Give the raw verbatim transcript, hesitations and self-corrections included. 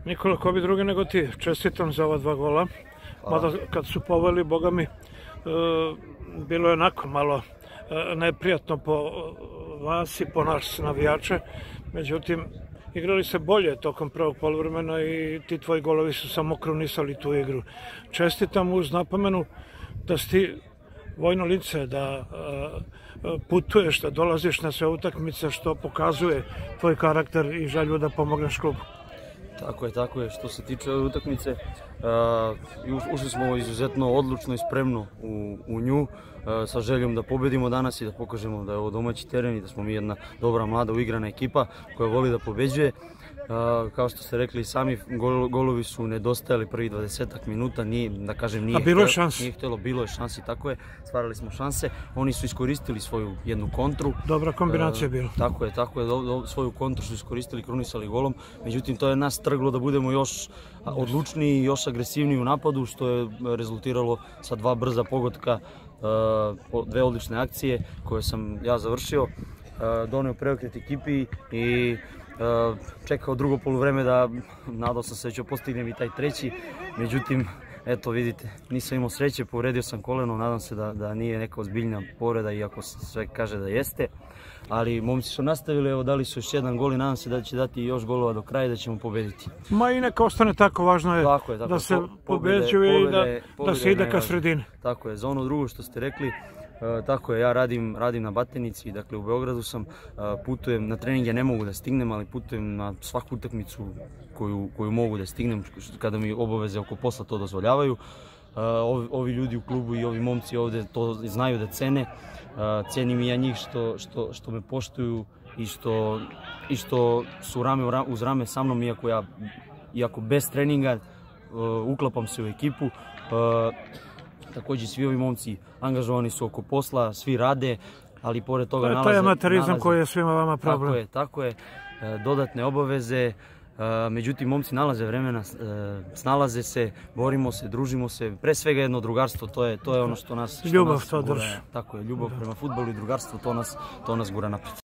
Nikola, ko bi drugi nego ti, čestitam za ova dva gola. Mada kad su poveli, boga mi, bilo je onako malo neprijatno po vas i po nas navijače. Međutim, igrali se bolje tokom prvog poluvremena i ti tvoji golovi su samo krunisali tu igru. Čestitam uz napomenu da si ti vojno lice, da putuješ, da dolaziš na sve utakmice, što pokazuje tvoj karakter i želju da pomogneš klubu. Tako je, tako je. Što se tiče ove utakmice, ušli smo izuzetno odlučno i spremno u nju, sa željom da pobedimo danas i da pokažemo da je ovo domaći teren i da smo mi jedna dobra, mlada, uigrana ekipa koja voli da pobeđuje. Kao što ste rekli sami, golovi su nedostajali prvih dvadesetak minuta, da kažem nije htjelo, bilo je šansi, tako je, stvarali smo šanse, oni su iskoristili svoju jednu kontru. Dobra kombinacija je bila. Tako je, tako je, svoju kontru su iskoristili, krunisali golom, međutim to je nas trglo da budemo još odlučniji i još agresivniji u napadu, što je rezultiralo sa dva brza pogotka, dve odlične akcije koje sam ja završio, doneo preokret ekipi i čekao drugo poluvreme, da nadao sam se da ću postignem i taj treći, međutim, eto vidite, nisam imao sreće, povredio sam koleno, nadam se da nije neka ozbiljna povreda, iako sve kaže da jeste, ali momci su nastavili, evo dali su još jedan gol i nadam se da će dati još golova do kraja i da ćemo pobediti. Ma i neka ostane tako, važno je da se pobeđuje i da se ide ka sredini. Tako je, za ono drugo što ste rekli, tako je, ja radim na Batenici, dakle u Beogradu sam, putujem na treninge, ne mogu da stignem, ali putujem na svaku utakmicu koju mogu da stignem, kada mi obaveze oko posla to dozvoljavaju. Ovi ljudi u klubu i ovi momci ovde to znaju da cene, cenim i ja njih što me poštuju i što su rame uz rame sa mnom, iako bez treninga uklapam se u ekipu. Također svi ovi momci angažovani su oko posla, svi rade, ali pored toga nalaze... To je amaterizam koji je svima vama problem. Tako je, tako je, dodatne obaveze, međutim momci nalaze vremena, snalaze se, borimo se, družimo se, pre svega jedno drugarstvo, to je ono što nas... Ljubav to drži. Tako je, ljubav prema fudbalu i drugarstvo, to nas gura napred.